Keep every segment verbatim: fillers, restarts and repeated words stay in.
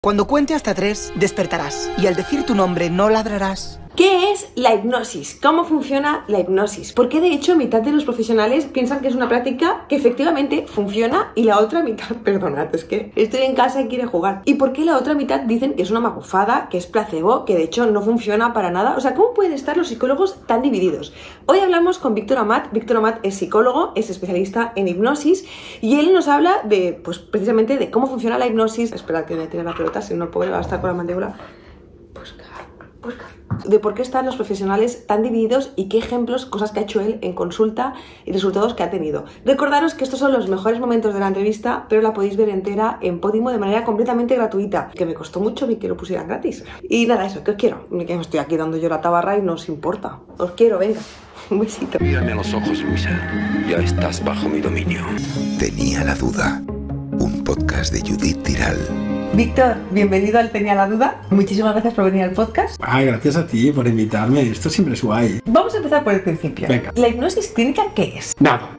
Cuando cuente hasta tres, despertarás y al decir tu nombre no ladrarás. ¿Qué es la hipnosis? ¿Cómo funciona la hipnosis? Porque de hecho mitad de los profesionales piensan que es una práctica que efectivamente funciona y la otra mitad, perdonad, es que estoy en casa y quiere jugar. ¿Y por qué la otra mitad dicen que es una magufada, que es placebo, que de hecho no funciona para nada? O sea, ¿cómo pueden estar los psicólogos tan divididos? Hoy hablamos con Víctor Amat. Víctor Amat es psicólogo, es especialista en hipnosis y él nos habla de, pues precisamente de cómo funciona la hipnosis. Esperad que me tire la pelota, si no el pobre va a estar con la mandíbula. Buscar, buscar. De por qué están los profesionales tan divididos y qué ejemplos, cosas que ha hecho él en consulta y resultados que ha tenido. Recordaros que estos son los mejores momentos de la entrevista, pero la podéis ver entera en Podimo de manera completamente gratuita, que me costó mucho que lo pusieran gratis. Y nada, eso, que os quiero. Que me estoy aquí dando yo la tabarra y no os importa. Os quiero, venga. Un besito. Mírame a los ojos, Luisa. Ya estás bajo mi dominio. Tenía la duda. Un podcast de Judith Tiral. Víctor, bienvenido al Tenía la Duda. Muchísimas gracias por venir al podcast. Ay, gracias a ti por invitarme. Esto siempre es guay. Vamos a empezar por el principio. Venga. ¿La hipnosis clínica qué es? Nada.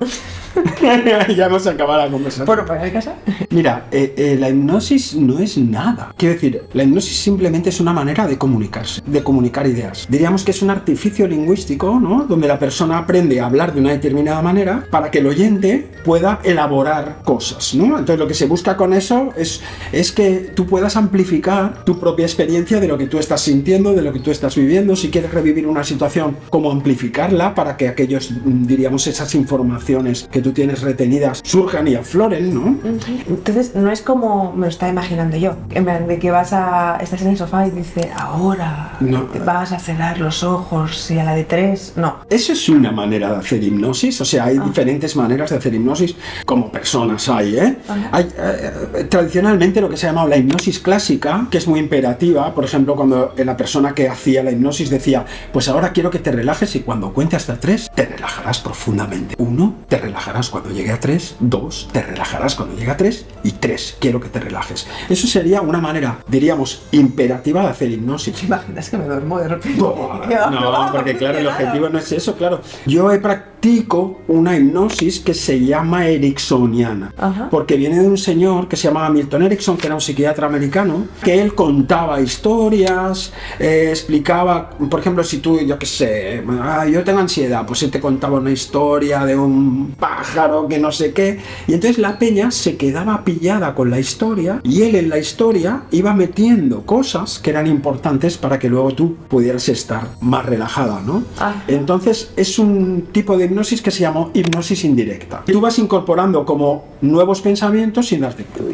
Ya hemos acabado la conversación. Bueno, pues a casa. Mira, eh, eh, la hipnosis no es nada. Quiero decir, la hipnosis simplemente es una manera de comunicarse, de comunicar ideas. Diríamos que es un artificio lingüístico, ¿no? Donde la persona aprende a hablar de una determinada manera para que el oyente pueda elaborar cosas, ¿no? Entonces lo que se busca con eso es, es que tú puedas amplificar tu propia experiencia de lo que tú estás sintiendo, de lo que tú estás viviendo. Si quieres revivir una situación, cómo amplificarla para que aquellos, diríamos, esas informaciones que tú tienes retenidas surjan y afloren, ¿no? Entonces no es como me lo estaba imaginando yo, en plan de que vas a estás en el sofá y dice ahora no. Te vas a cerrar los ojos y a la de tres, no. Eso es una manera de hacer hipnosis, o sea, hay ah. diferentes maneras de hacer hipnosis, como personas hay, ¿eh? hay eh, tradicionalmente lo que se ha llamado la hipnosis clásica, que es muy imperativa. Por ejemplo, cuando la persona que hacía la hipnosis decía, pues ahora quiero que te relajes y cuando cuente hasta tres, te relajarás profundamente. Uno, te relajarás cuando llegue a tres. Dos, te relajarás cuando llegue a tres. Y tres, quiero que te relajes. Eso sería una manera, diríamos, imperativa de hacer hipnosis. ¿Te imaginas que me duermo de repente? No, no, porque claro, el objetivo no es eso, claro. Yo he practico una hipnosis que se llama ericksoniana. Ajá. Porque viene de un señor que se llamaba Milton Erickson, que era un psiquiatra americano, que él contaba historias, eh, explicaba, por ejemplo, si tú, yo qué sé, ah, yo tengo ansiedad, pues él te contaba una historia de un pájaro que no sé qué, y entonces la peña se quedaba pillada con la historia y él en la historia iba metiendo cosas que eran importantes para que luego tú pudieras estar más relajada, ¿no? Ajá. Entonces es un tipo de hipnosis que se llama hipnosis indirecta. Tú vas incorporando como nuevos pensamientos sin darte cuenta.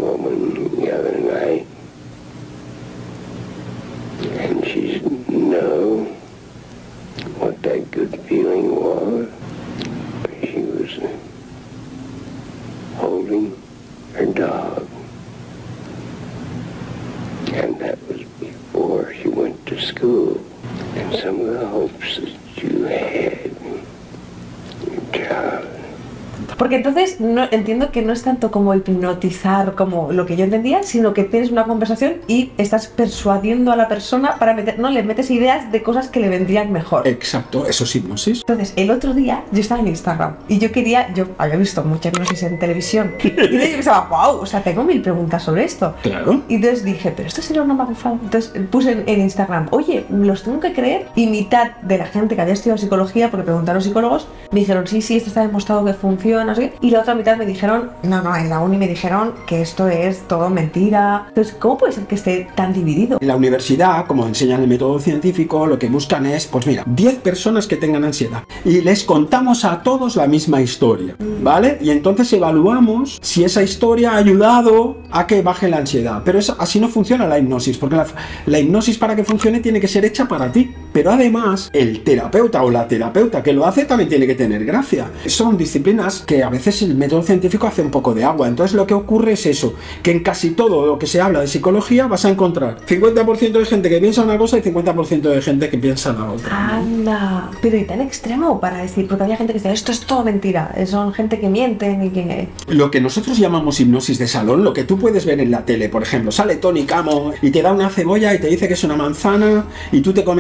And she know what that good feeling was. She was holding her dog. And that was before she went to school. And some of the hopes that you had, your child. Porque entonces no, entiendo que no es tanto como hipnotizar como lo que yo entendía, sino que tienes una conversación y estás persuadiendo a la persona para meter, no le metes ideas de cosas que le vendrían mejor. Exacto, eso es hipnosis. Entonces, el otro día yo estaba en Instagram y yo quería, yo había visto mucha hipnosis en televisión y yo pensaba, wow, o sea, tengo mil preguntas sobre esto. Claro. Y entonces dije, pero esto sería una magufada. Entonces puse en, en Instagram, oye, ¿los tengo que creer? Y mitad de la gente que había estudiado psicología, porque preguntaron psicólogos, me dijeron, sí, sí, esto está demostrado que funciona, no sé qué. Y la otra mitad me dijeron, no, no, en la uni me dijeron que esto es todo mentira. Entonces, ¿cómo puede ser que esté tan dividido? En la universidad, como enseñan el método científico, lo que buscan es, pues mira, diez personas que tengan ansiedad y les contamos a todos la misma historia, ¿vale? Y entonces evaluamos si esa historia ha ayudado a que baje la ansiedad. Pero eso, así no funciona la hipnosis, porque la, la hipnosis para que funcione tiene que ser hecha para ti. Pero además, el terapeuta o la terapeuta que lo hace también tiene que tener gracia. Son disciplinas que a veces el método científico hace un poco de agua. Entonces lo que ocurre es eso, que en casi todo lo que se habla de psicología vas a encontrar cincuenta por ciento de gente que piensa una cosa y cincuenta por ciento de gente que piensa la otra. Anda, pero ¿y tan extremo para decir? Porque había gente que dice, esto es todo mentira, son gente que mienten y que... Lo que nosotros llamamos hipnosis de salón, lo que tú puedes ver en la tele, por ejemplo, sale Tony Camo y te da una cebolla y te dice que es una manzana y tú te comes una manzana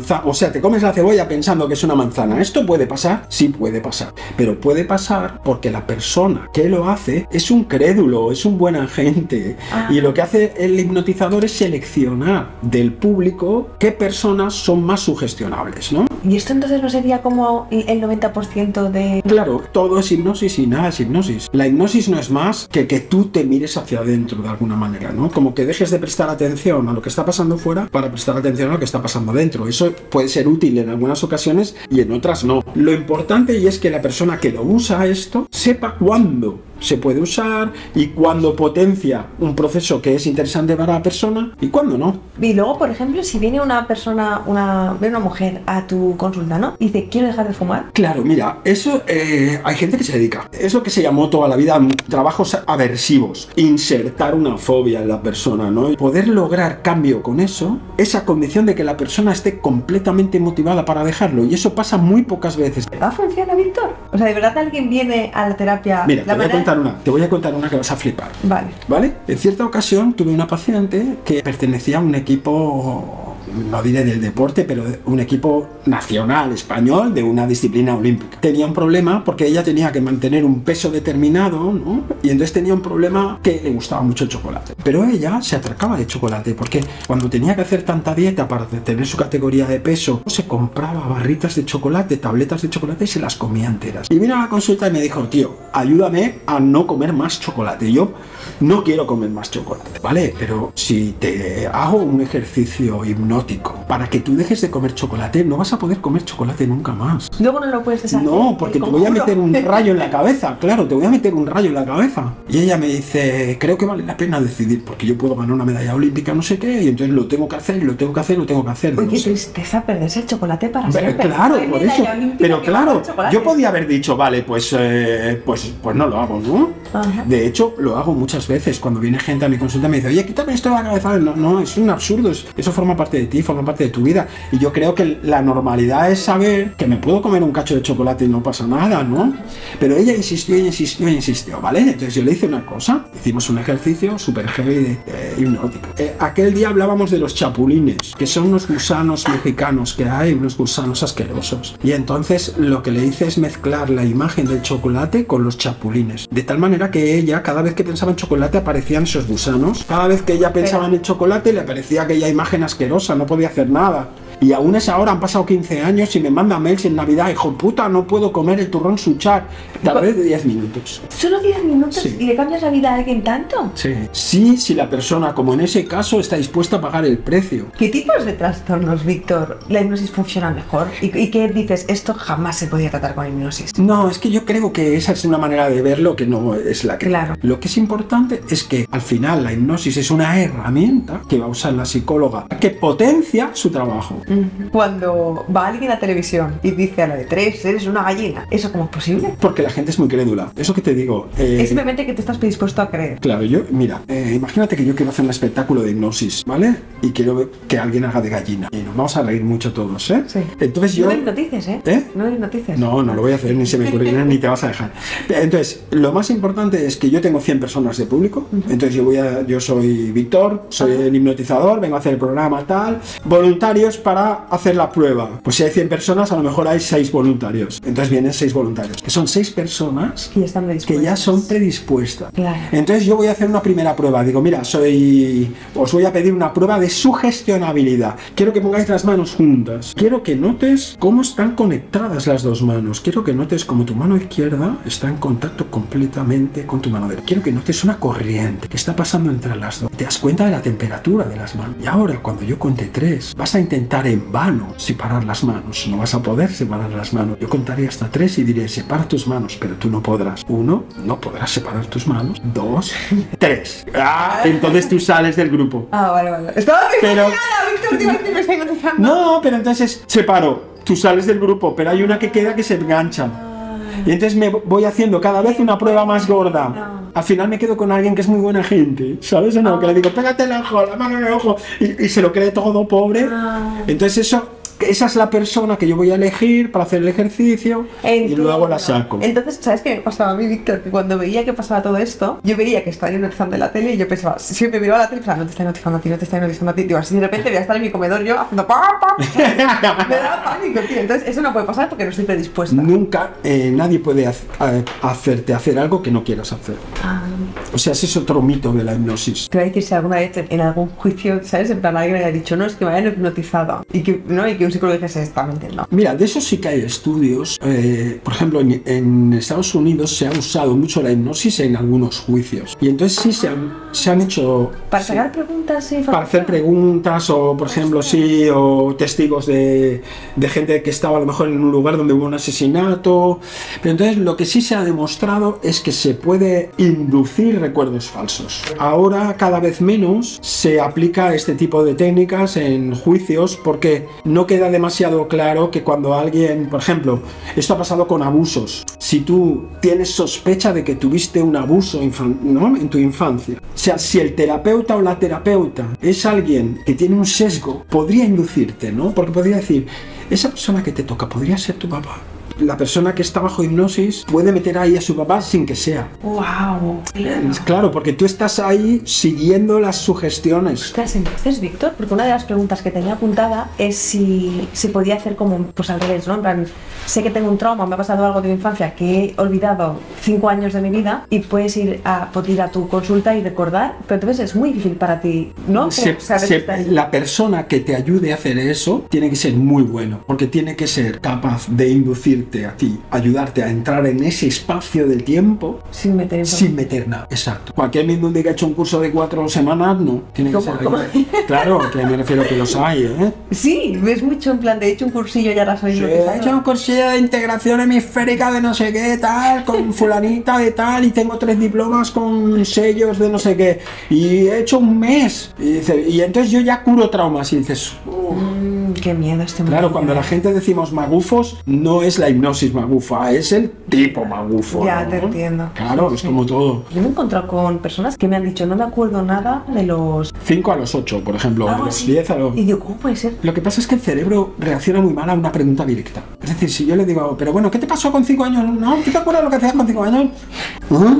manzana, o sea, te comes la cebolla pensando que es una manzana. ¿Esto puede pasar? Sí puede pasar, pero puede pasar porque la persona que lo hace es un crédulo, es un buen agente, ah. y lo que hace el hipnotizador es seleccionar del público qué personas son más sugestionables, ¿no? ¿Y esto entonces no sería como el noventa por ciento de...? Claro, todo es hipnosis y nada es hipnosis. La hipnosis no es más que que tú te mires hacia adentro de alguna manera, ¿no? Como que dejes de prestar atención a lo que está pasando fuera para prestar atención a lo que está pasando dentro. Eso puede ser útil en algunas ocasiones y en otras no. Lo importante y es que la persona que lo usa esto sepa cuándo se puede usar y cuándo potencia un proceso que es interesante para la persona y cuándo no. Y luego, por ejemplo, si viene una persona, una, viene una mujer a tu consulta, ¿no? Y dice, quiero dejar de fumar. Claro, mira, eso eh, hay gente que se dedica. Es lo que se llamó toda la vida trabajos aversivos. Insertar una fobia en la persona, ¿no? Y poder lograr cambio con eso, esa condición de que la persona esté completamente motivada para dejarlo. Y eso pasa muy pocas veces. ¿De verdad funciona, Víctor? O sea, ¿de verdad alguien viene a la terapia? Mira, la te voy a contar una, te voy a contar una que vas a flipar. Vale. ¿Vale? En cierta ocasión tuve una paciente que pertenecía a un equipo, no diré del deporte, pero un equipo nacional español de una disciplina olímpica. Tenía un problema porque ella tenía que mantener un peso determinado, ¿no? Y entonces tenía un problema que le gustaba mucho el chocolate. Pero ella se atracaba de chocolate porque cuando tenía que hacer tanta dieta para tener su categoría de peso, se compraba barritas de chocolate, tabletas de chocolate y se las comía enteras. Y vino a la consulta y me dijo, tío, ayúdame a no comer más chocolate. Y yo no quiero comer más chocolate, ¿vale? Pero si te hago un ejercicio hipnótico para que tú dejes de comer chocolate, no vas a poder comer chocolate nunca más. Luego no lo puedes deshacer. No, porque te voy a meter un rayo en la cabeza, claro, te voy a meter un rayo en la cabeza. Y ella me dice, creo que vale la pena decidir, porque yo puedo ganar una medalla olímpica, no sé qué, y entonces lo tengo que hacer, lo tengo que hacer, lo tengo que hacer. Oye, qué tristeza perderse el chocolate para pero, siempre. Claro, por eso. Pero claro, yo podía haber dicho, vale, pues, eh, pues, pues no lo hago, ¿no? Ajá. De hecho, lo hago muchas veces. Cuando viene gente a mi consulta me dice, oye, quítame esto de la cabeza. No, no, es un absurdo. Eso forma parte de ti, forma parte de tu vida. Y yo creo que la normalidad es saber que me puedo comer un cacho de chocolate y no pasa nada, ¿no? Pero ella insistió y insistió y insistió, ¿vale? Entonces yo le hice una cosa. Hicimos un ejercicio súper heavy de eh, hipnótico. Eh, aquel día hablábamos de los chapulines, que son unos gusanos mexicanos que hay, unos gusanos asquerosos. Y entonces lo que le hice es mezclar la imagen del chocolate con los chapulines. De tal manera que ella, cada vez que pensaba en chocolate, aparecían esos gusanos. Cada vez que ella pensaba Pero... en el chocolate, le aparecía aquella imagen asquerosa, no podía hacer nada. Y aún es ahora, han pasado quince años y me manda mails en Navidad, hijo puta, no puedo comer el turrón Suchar. Tardé de diez minutos. ¿Solo diez minutos? Sí. ¿Y le cambias la vida a alguien tanto? Sí. Sí, si la persona, como en ese caso, está dispuesta a pagar el precio. ¿Qué tipos de trastornos, Víctor, la hipnosis funciona mejor? ¿Y, y qué dices? Esto jamás se podía tratar con hipnosis. No, es que yo creo que esa es una manera de verlo que no es la que... Claro. Lo que es importante es que al final la hipnosis es una herramienta que va a usar la psicóloga que potencia su trabajo. Uh-huh. Cuando va alguien a televisión y dice a la de tres, eres una gallina, ¿eso cómo es posible? Porque la gente es muy crédula. Eso que te digo... Eh, es simplemente que te estás predispuesto a creer. Claro, yo, mira, eh, imagínate que yo quiero hacer un espectáculo de hipnosis, ¿vale? Y quiero que alguien haga de gallina. Y nos vamos a reír mucho todos, ¿eh? Sí. Entonces yo... No hipnotices, ¿eh? ¿Eh? No hipnotices. No, no lo voy a hacer, ni se me ocurrirá, ni te vas a dejar. Entonces, lo más importante es que yo tengo cien personas de público. Uh-huh. Entonces yo voy a... Yo soy Víctor, soy uh-huh. el hipnotizador, vengo a hacer el programa tal. Voluntarios para hacer la prueba. Pues si hay cien personas, a lo mejor hay seis voluntarios. Entonces vienen seis voluntarios. Que son seis personas que ya, están que ya son predispuestas. Claro. Entonces yo voy a hacer una primera prueba. Digo, mira, soy... Os voy a pedir una prueba de sugestionabilidad. Quiero que pongáis las manos juntas. Quiero que notes cómo están conectadas las dos manos. Quiero que notes cómo tu mano izquierda está en contacto completamente con tu mano derecha. Quiero que notes una corriente que está pasando entre las dos. Te das cuenta de la temperatura de las manos. Y ahora, cuando yo cuente tres, vas a intentar en vano separar las manos. No vas a poder separar las manos. Yo contaré hasta tres y diré, separa tus manos, pero tú no podrás. Uno, no podrás separar tus manos. Dos, tres. Ah, entonces tú sales del grupo. Ah, vale, vale. Estaba pero... Víctor, tío, me está hipnotizando. No, pero entonces separo. Tú sales del grupo, pero hay una que queda que se engancha. Y entonces me voy haciendo cada vez una prueba más gorda. No. Al final me quedo con alguien que es muy buena gente, ¿sabes o no? Oh. Que le digo, pégate el ojo, la mano en el ojo, y, y se lo cree todo pobre. Oh. Entonces eso esa es la persona que yo voy a elegir para hacer el ejercicio. Entiendo. Y luego la saco. Entonces, ¿sabes qué me pasaba a mí, Víctor? Que cuando veía que pasaba todo esto, yo veía que estaba hipnotizando en la tele y yo pensaba, siempre miraba la tele y pensaba, no te está hipnotizando a ti, no te está hipnotizando a ti. Digo, así de repente voy a estar en mi comedor yo haciendo pam, pam. Me daba pánico, tío. Entonces, eso no puede pasar porque no estoy predispuesta. Nunca, eh, nadie puede ha- hacerte hacer algo que no quieras hacer. Ah. O sea, ese es otro mito de la hipnosis. Te voy a decir si alguna vez en algún juicio, ¿sabes? En plan, alguien me haya dicho, no, es que me hayan hipnotizado. Y que, ¿no? Y que un psicólogo dijese, está mintiendo. Mira, de eso sí que hay estudios. Eh, por ejemplo, en, en Estados Unidos se ha usado mucho la hipnosis en algunos juicios. Y entonces sí se han, se han hecho... Para sí, sacar preguntas y... Para hacer preguntas o, por ejemplo, sí, o testigos de, de gente que estaba a lo mejor en un lugar donde hubo un asesinato. Pero entonces lo que sí se ha demostrado es que se puede inducir recuerdos falsos. Ahora cada vez menos se aplica este tipo de técnicas en juicios porque no queda demasiado claro que cuando alguien, por ejemplo, esto ha pasado con abusos. Si tú tienes sospecha de que tuviste un abuso infan- ¿no? en tu infancia, o sea, si el terapeuta o la terapeuta es alguien que tiene un sesgo, podría inducirte, ¿no? Porque podría decir, esa persona que te toca podría ser tu papá. La persona que está bajo hipnosis puede meter ahí a su papá sin que sea. ¡Wow! Claro, claro, porque tú estás ahí siguiendo las sugestiones. Ostras, entonces, Víctor, porque una de las preguntas que tenía apuntada es si se podía hacer como, pues al revés, ¿no? En plan, sé que tengo un trauma, me ha pasado algo de mi infancia que he olvidado cinco años de mi vida y puedes ir a, puedes ir a tu consulta y recordar, pero entonces es muy difícil para ti, ¿no? Se, se, la persona que te ayude a hacer eso tiene que ser muy bueno, porque tiene que ser capaz de inducir a ti, ayudarte a entrar en ese espacio del tiempo sin meter, sin meter nada. Exacto. Cualquier mismo que ha hecho un curso de cuatro semanas, no. Tiene que ser. ¿Cómo? Claro, que me refiero que los hay, ¿eh? Sí, ves mucho en plan, de hecho un cursillo ya la soy. Sí, he hecho un cursillo de integración hemisférica de no sé qué, tal, con fulanita de tal, y tengo tres diplomas con sellos de no sé qué. Y he hecho un mes. Y, dice, y entonces yo ya curo traumas. Y dices, oh. mm, qué miedo este mundo. Claro, cuando la gente decimos magufos, no es la hipnosis magufa, es el tipo magufo. Ya, ¿no? te entiendo. Claro, sí, es sí. como todo. Yo me he encontrado con personas que me han dicho, no me acuerdo nada de los... cinco a los ocho, por ejemplo, de los diez a los... Y digo, ¿cómo puede ser? Lo que pasa es que el cerebro reacciona muy mal a una pregunta directa. Es decir, si yo le digo, pero bueno, ¿qué te pasó con cinco años? ¿No? ¿Tú te acuerdas lo que hacías con cinco años? ¿Ah?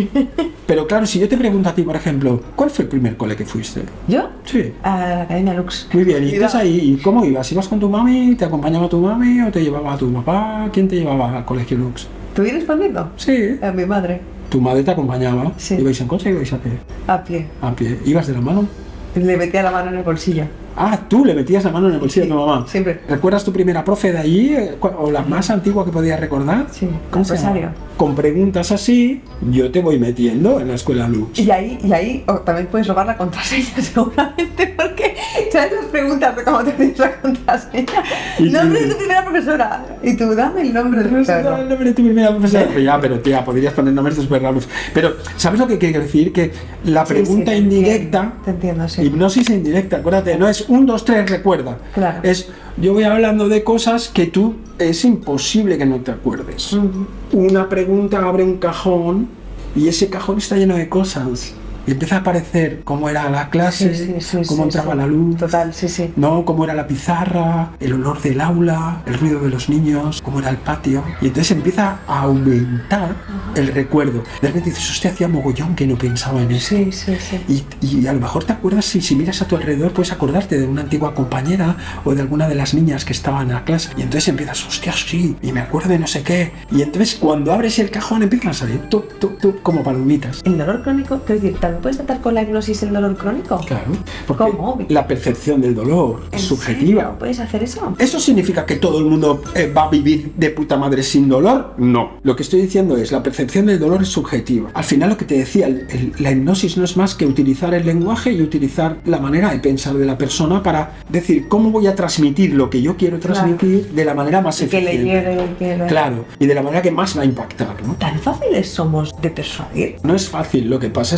Pero claro, si yo te pregunto a ti, por ejemplo, ¿cuál fue el primer cole que fuiste? ¿Yo? Sí. A la Academia Lux. Muy bien, y entonces ahí, ¿cómo ibas? ¿Ibas con tu mami? ¿Te acompañaba tu mami? ¿O te llevaba a tu papá? ¿Quién te llevaba al colegio Lux? ¿Tú vienes respondiendo? Sí. A mi madre. ¿Tu madre te acompañaba? Sí. ¿Ibais en coche o ibais a pie? A pie. A pie. ¿Ibas de la mano? Le metía la mano en el bolsillo. Ah, tú le metías la mano en el bolsillo sí, a tu mamá. Siempre. ¿Recuerdas tu primera profe de allí? ¿O la más antigua que podías recordar? Sí, ¿Cómo se llama? Con preguntas así, yo te voy metiendo en la escuela Lux. Y ahí, y ahí oh, también puedes robar la contraseña, seguramente, porque sabes las preguntas de cómo te pides la contraseña. Y nombre de tu primera profesora. Y tú, dame el nombre de tu profesora. El nombre de tu primera profesora. Pero ya, pero tía, podrías poner nombres de súper raros. Pero, ¿sabes lo que quiero decir? Que la pregunta sí, sí, Te indirecta, entiendo, te entiendo, sí. Hipnosis indirecta, acuérdate, no es un, dos, tres, recuerda. Claro. Es, yo voy hablando de cosas que tú, es imposible que no te acuerdes. Uh-huh. Una pregunta abre un cajón y ese cajón está lleno de cosas. Y empieza a aparecer cómo era la clase, sí, sí, sí, cómo sí, entraba sí. la luz, total, sí, sí. ¿no? Cómo era la pizarra, el olor del aula, el ruido de los niños, cómo era el patio. Y entonces empieza a aumentar uh-huh. el recuerdo. De repente dices, hostia, hacía mogollón que no pensaba en eso. Sí, sí, sí. Y, y a lo mejor te acuerdas, si, si miras a tu alrededor, puedes acordarte de una antigua compañera o de alguna de las niñas que estaban en la clase. Y entonces empiezas, hostia, sí, y me acuerdo de no sé qué. Y entonces cuando abres el cajón empiezan a salir, tú, tú, tú, como palomitas. El dolor crónico, quiero decir, ¿también puedes tratar con la hipnosis el dolor crónico? Claro, porque ¿cómo? La percepción del dolor es subjetiva. ¿Serio? ¿Puedes hacer eso? ¿Eso significa que todo el mundo eh, va a vivir de puta madre sin dolor? No. Lo que estoy diciendo es, la percepción del dolor es subjetiva. Al final lo que te decía, el, el, la hipnosis no es más que utilizar el lenguaje y utilizar la manera de pensar de la persona para decir cómo voy a transmitir lo que yo quiero transmitir claro. de la manera más eficiente. Que le llegue, que le... Claro, y de la manera que más va a impactar, ¿no? ¿Tan fáciles somos de persuadir? No es fácil, lo que pasa es que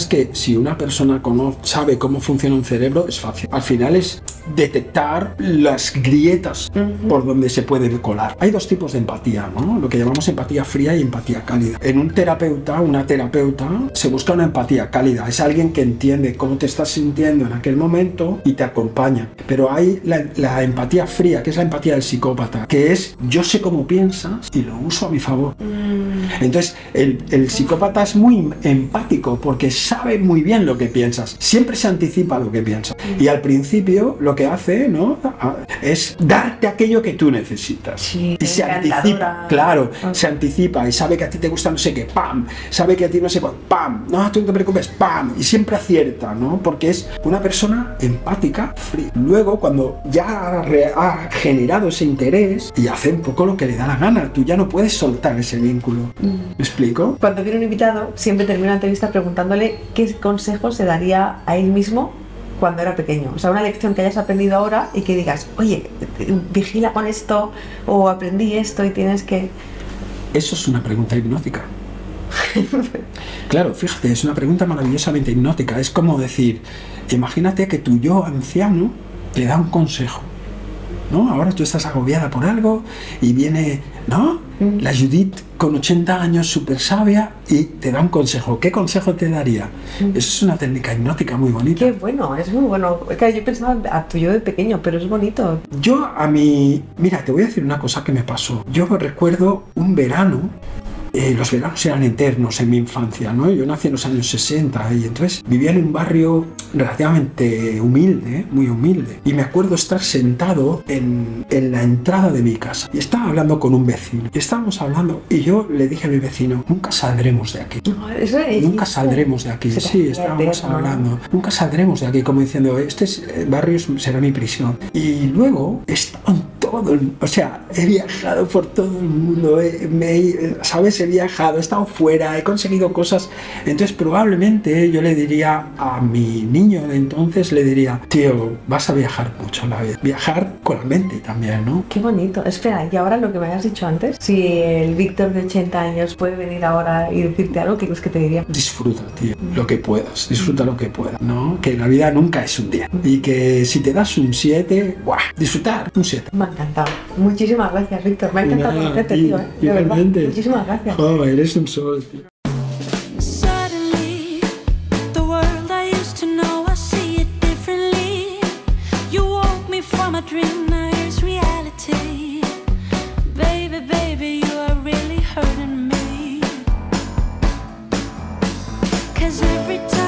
si una persona conoce, sabe cómo funciona un cerebro, es fácil. Al final es detectar las grietas uh-huh. por donde se puede colar. Hay dos tipos de empatía, ¿no? Lo que llamamos empatía fría y empatía cálida. En un terapeuta, una terapeuta, se busca una empatía cálida. Es alguien que entiende cómo te estás sintiendo en aquel momento y te acompaña. Pero hay la, la empatía fría, que es la empatía del psicópata, que es yo sé cómo piensas y lo uso a mi favor. Mm. Entonces, el, el psicópata es muy empático porque sabe muy bien lo que piensas. Siempre se anticipa lo que piensas. Mm. Y al principio lo que hace, ¿no?, es darte aquello que tú necesitas. Sí, y se anticipa, claro, okay. se anticipa y sabe que a ti te gusta no sé qué, ¡pam! Sabe que a ti no sé cuál, ¡pam! No, tú no te preocupes, ¡pam! Y siempre acierta, ¿no? Porque es una persona empática, fría. Luego, cuando ya ha generado ese interés y hace un poco lo que le da la gana, tú ya no puedes soltar ese vínculo. Mm. ¿Me explico? Cuando viene un invitado, siempre termino la entrevista preguntándole qué consejos se daría a él mismo cuando era pequeño. O sea, una lección que hayas aprendido ahora y que digas, oye, vigila con esto, o aprendí esto y tienes que... Eso es una pregunta hipnótica. Claro, fíjate, es una pregunta maravillosamente hipnótica. Es como decir, imagínate que tu yo anciano te da un consejo, ¿no? Ahora tú estás agobiada por algo y viene, ¿no?, mm. la Judith con ochenta años, súper sabia, y te da un consejo. ¿Qué consejo te daría? Mm. Eso es una técnica hipnótica muy bonita. Qué bueno, es muy bueno. Yo pensaba a tu yo de pequeño, pero es bonito. Yo a mí... Mira, te voy a decir una cosa que me pasó. Yo recuerdo un verano. Eh, los veranos eran eternos en mi infancia, ¿no? Yo nací en los años sesenta y entonces vivía en un barrio relativamente humilde, muy humilde. Y me acuerdo estar sentado en, en la entrada de mi casa y estaba hablando con un vecino. Y estábamos hablando y yo le dije a mi vecino, nunca saldremos de aquí. No, eso es, nunca saldremos de aquí. Sí, estábamos hablando. Nunca saldremos de aquí, como diciendo, este es, eh, barrio será mi prisión. Y luego estaban todo, el, o sea, he viajado por todo el mundo, eh, me, ¿sabes? He viajado, he estado fuera, he conseguido cosas. Entonces probablemente yo le diría a mi niño de entonces, le diría, tío, vas a viajar mucho en la vida. Viajar con la mente también, ¿no? Qué bonito. Espera, y ahora lo que me habías dicho antes, si el Víctor de ochenta años puede venir ahora y decirte algo, ¿qué crees que te diría? Disfruta, tío, lo que puedas, disfruta lo que puedas, ¿no? Que la vida nunca es un diez. Y que si te das un siete, ¡buah! Disfrutar, un siete. Me ha encantado. Muchísimas gracias, Víctor. Me ha encantado conocerte, tío, ¿eh? De verdad. Muchísimas gracias. Oh, eres un sol, tío. Suddenly, the world I used to know, I see it differently. You woke me from a dream, now here's reality. Baby, baby, you are really hurting me. 'Cause every time